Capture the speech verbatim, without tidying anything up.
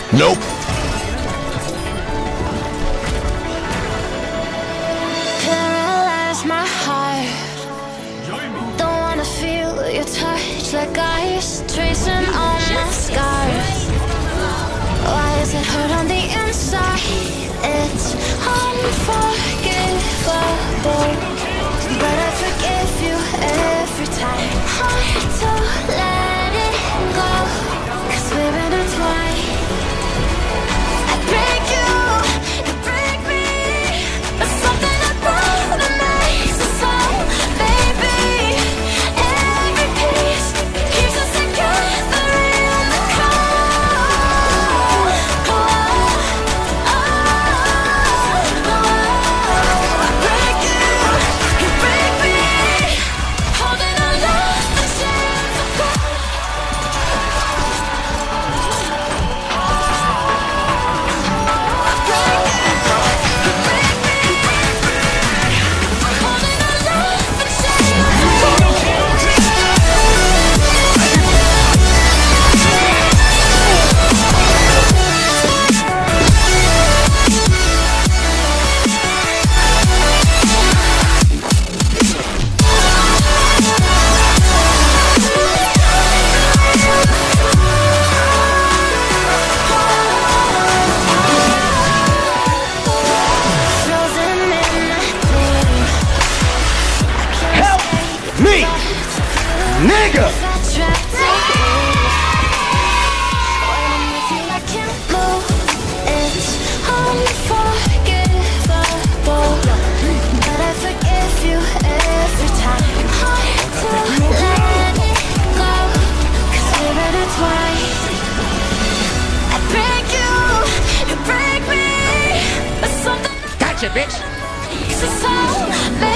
Nope. Paralyze my heart. Don't wanna feel your touch like ice tracing on my scars. Why is it hurt on the inside? It's unforgivable, but I forgive you every time. Hard to let it go, 'cause we're intertwined. I break you, you break me, but something about it makes us whole, baby. Every piece keeps us together in the cold. Oh, oh, oh, I break you, you break me, holding our love and chance of gold. Me, nigga. Gotcha, bitch. So